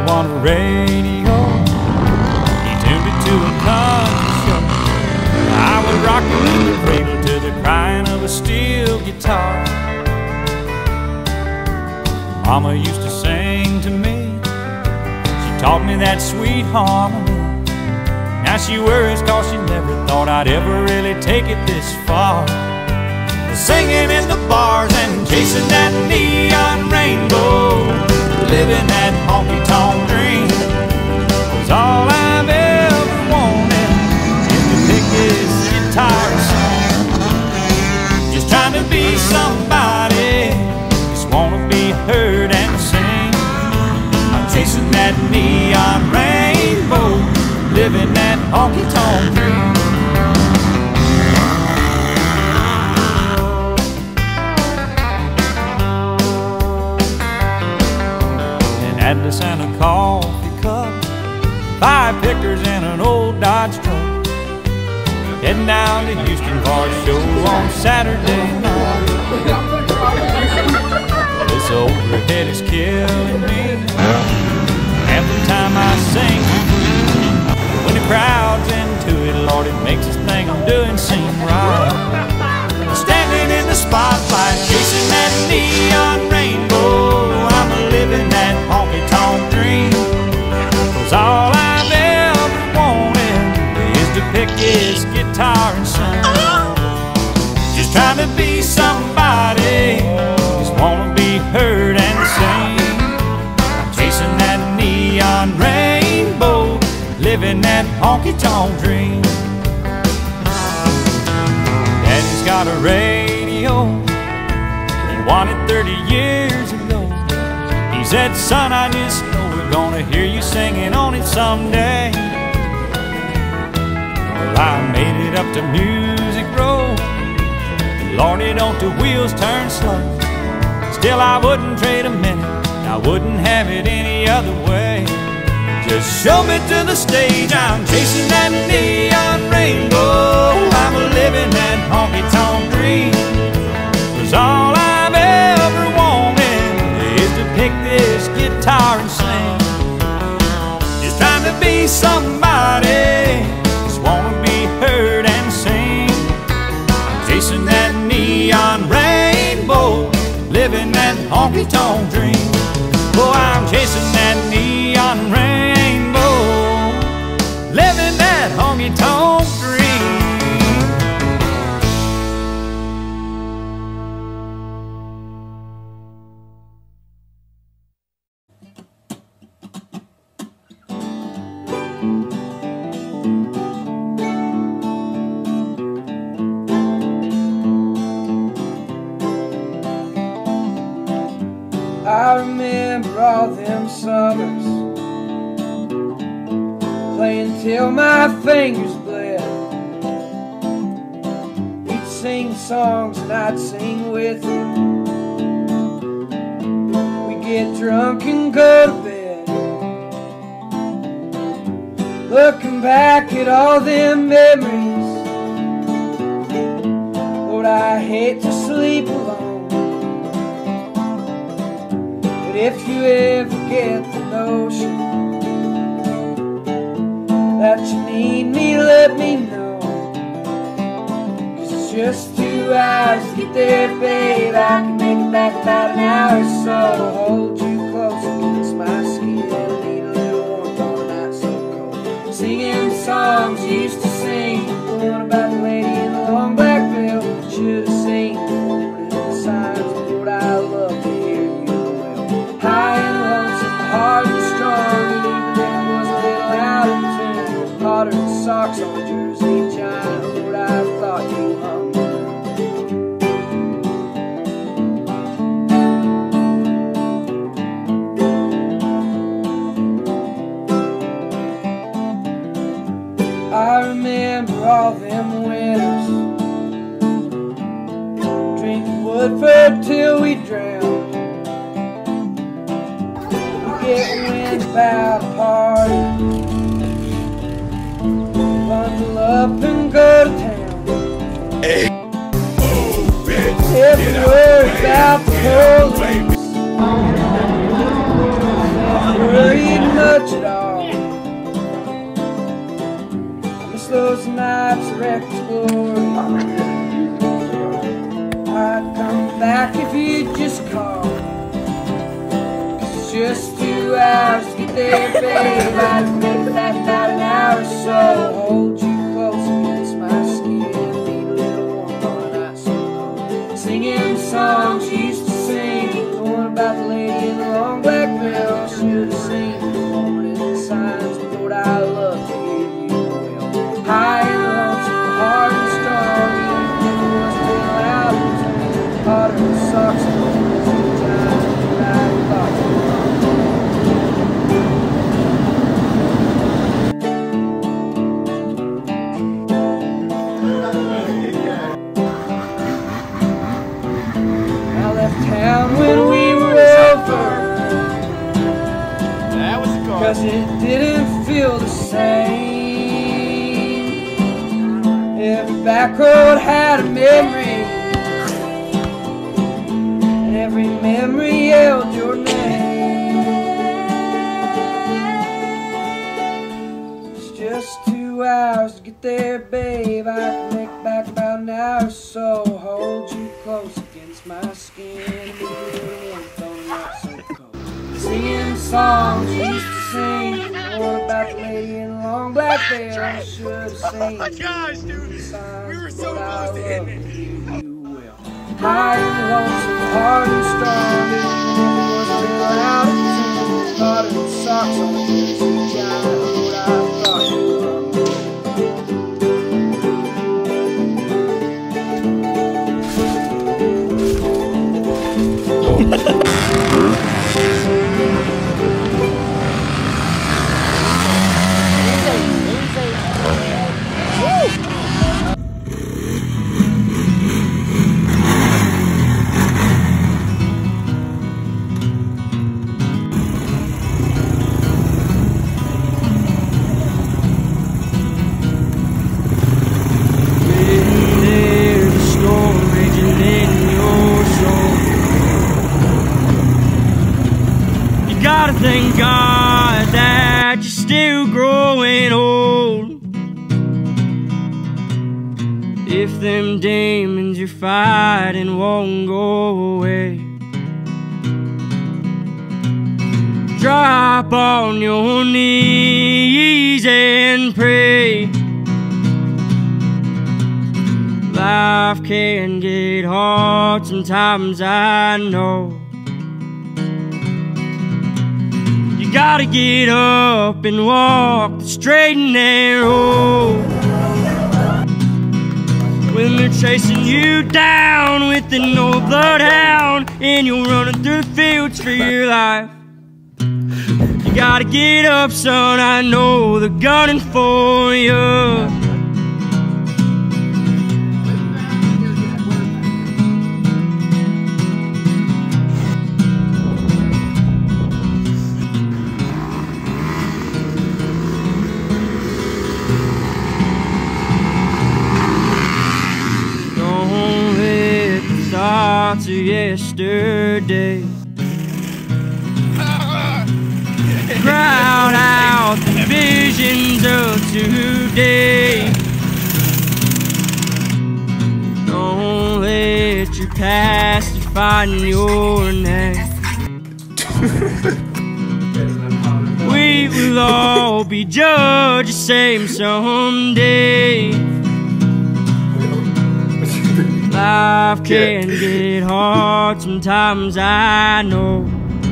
on the radio. He tuned it to a country show. I was rocking in the cradle to the crying of a steel guitar. Mama used to sing to me. She taught me that sweet harmony. Now she worries 'cause she never thought I'd ever really take it this far. Singing in the bars and chasing that neon rainbow, living that honky-tonk dream was all I've ever wanted. Is to pick this guitar and sing. Just trying to be somebody, just wanna be heard and sing. I'm chasing that neon rainbow, living that honky-tonk dream. Had to send a coffee cup, 5 pickers and an old Dodge truck, heading down to Houston for a show on Saturday night. This overhead is killing me. Half the time I sing, when the crowd's into it, Lord, it makes this thing I'm doing seem right. Standing in the spotlight, chasing that neon rainbow, I'm living that honky-tonk dream. 'Cause all I've ever wanted is to pick this guitar and sing. Just trying to be somebody, just wanna be heard and sing. I'm chasing that neon rainbow, living that honky-tonk dream. Daddy's got a radio, he won it 30 years ago. He said, son, I just know we're gonna hear you singing on it someday. Well, I made it up to Music Row. Lordy, don't the wheels turn slow. Still, I wouldn't trade a minute, I wouldn't have it any other way. Just show me to the stage, I'm chasing that neon rainbow, I'm living that honky-tonk dream. 'Cause all I've ever wanted is to pick this guitar and sing. Just trying to be somebody, just wanna be heard and sing. I'm chasing that neon rainbow, living that honky-tonk dream. Oh, I'm chasing that neon rainbow, living that honky-tonk dream. I remember all them summers, playing till my fingers bled. We'd sing songs and I'd sing with you. We'd get drunk and go to bed. Looking back at all them memories, Lord, I hate to sleep alone. If you ever get the notion that you need me, let me know. 'Cause it's just 2 hours to get there, babe. I can make it back about an hour or so. Hold you close against my skin. Need a little warmth on a night so cold. Singing songs you used to sing, the one about the lady in the long black veil. Should have seen the signs, Lord, I love to hear you well. High and lonesome, hard and strong, and even then it was a little out of tune. Hotter than socks on a Jersey giant, Lord, I thought you hung. I remember all them winters, drinking Woodford till we drowned. Get wind about a party, bundle up and go to town. Every word about the police, every worried much at all. I miss those nights of exploring. I'd come back if you'd just call. 'Cause it's just 2 hours to get there, babe. I'd make that about an hour or so. Hold you close against my skin, need a little warmth on an ice cold. Singing songs you used to sing, the one about the lady in the long black veil. I should have seen the morning signs, Lord, I love to hear you well. High and lonesome, hard and strong, even if it was real loud. Hotter than socks and things in time that I thought you I left town when we were over, cause it didn't feel the same. Every back road had a memory, every memory held your name. It's just 2 hours to get there, babe. I can make back about an hour or so. Hold you close against my skin, be a little warmth on not so cold. Singing songs you used to sing, what about the lady in the long black veil? I should have seen. Oh my gosh, dude, we were so close to hitting it. High and lonesome, hard and strong, even if it was real loud and hotter than socks on a busy child. What I thought you were. Thank God that you're still growing old. If them demons you're fighting won't go away, drop on your knees and pray. Life can get hard sometimes, I know. You gotta get up and walk the straight and narrow. When they're chasing you down with an old bloodhound and you're running through the fields for your life, you gotta get up, son, I know they're gunning for you. Thoughts of yesterday crowd out the visions of today. Don't let your past define your next. We will all be judged the same someday. Life can get hard sometimes, I know.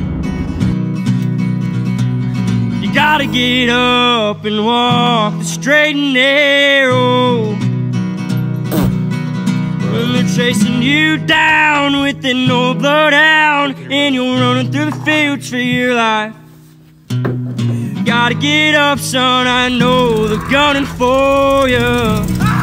You gotta get up and walk the straight and narrow. When they're chasing you down with an old bloodhound and you're running through the fields for your life, you gotta get up, son, I know they're gunning for you.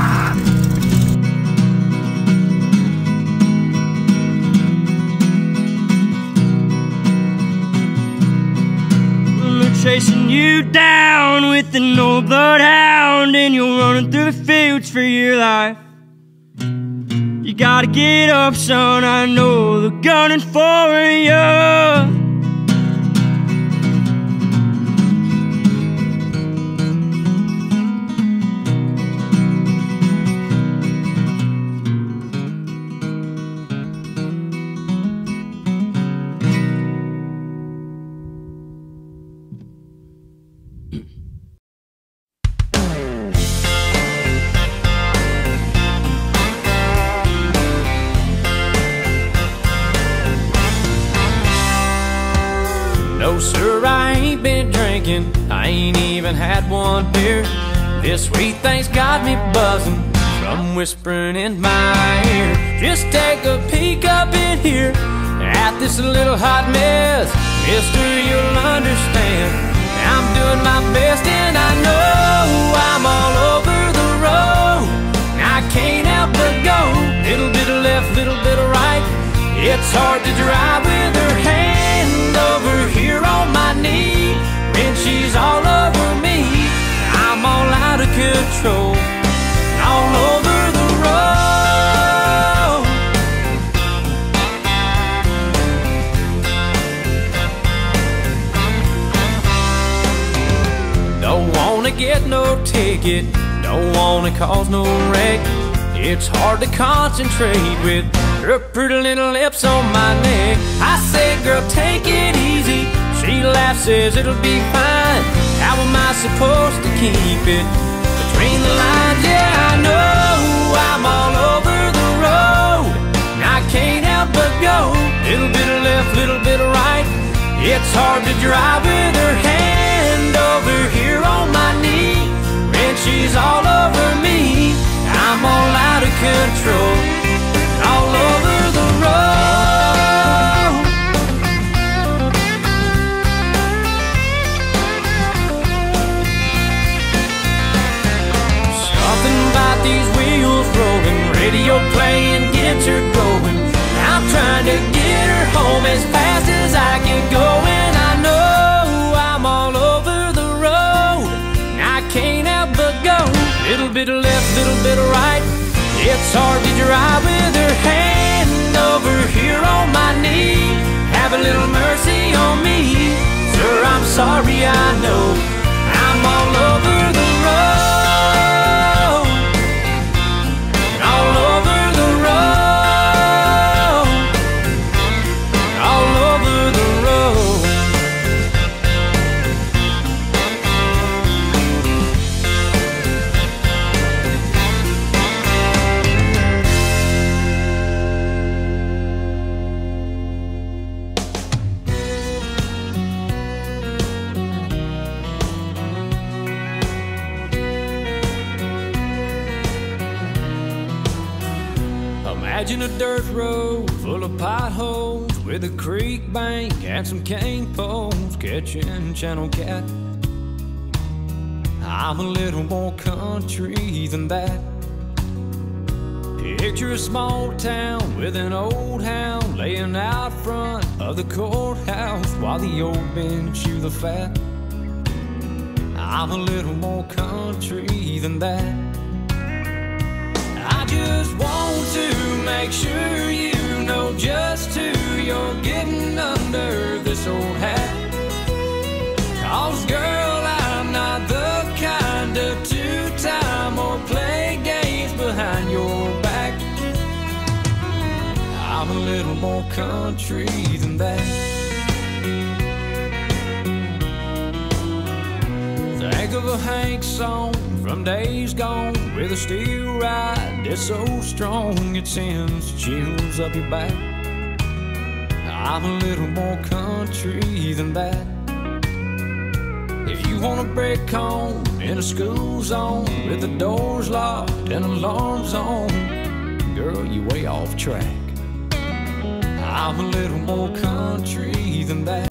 Chasing you down with an old bloodhound and you're running through the fields for your life, you gotta get up, son, I know they're gunning for you. ain't been drinking, I ain't even had one beer. This sweet thing's got me buzzing from whispering in my ear. Just take a peek up in here at this little hot mess. Mister, you'll understand, I'm doing my best and I know I'm all over the road. I can't help but go, little bit of left, little bit of right. It's hard to drive with her hand over here on my knee when she's all over me. I'm all out of control, all over the road. Don't wanna get no ticket, don't wanna cause no wreck. It's hard to concentrate with her pretty little lips on my neck. I say, girl, take it easy. She laughs, says it'll be fine. How am I supposed to keep it between the lines? Yeah, I know I'm all over the road. I can't help but go, little bit of left, little bit of right. It's hard to drive with her hand over here on my knee when she's all over me. I'm all out of control, all over the road. Something about these wheels rolling, radio playing gets her going. I'm trying to get her home as fast as I can go, and I know I'm all over the road. I can't help but go, little bit of left, little bit of right. It's hard to drive with her hand over here on my knee. Have a little mercy on me, sir, I'm sorry, I know I'm all over the road, all over the road, all over the road. Imagine a dirt road full of potholes with a creek bank and some cane poles catching channel cat. I'm a little more country than that. Picture a small town with an old hound laying out front of the courthouse while the old men chew the fat. I'm a little more country than that. I just want to make sure you know just who you're getting under this old hat. 'Cause girl, I'm not the kind of two-time or play games behind your back. I'm a little more country than that. Think of a Hank song from days gone with a steel ride that's so strong it sends chills up your back. I'm a little more country than that. If you wanna break home in a school zone with the doors locked and alarms on, girl, you way off track. I'm a little more country than that.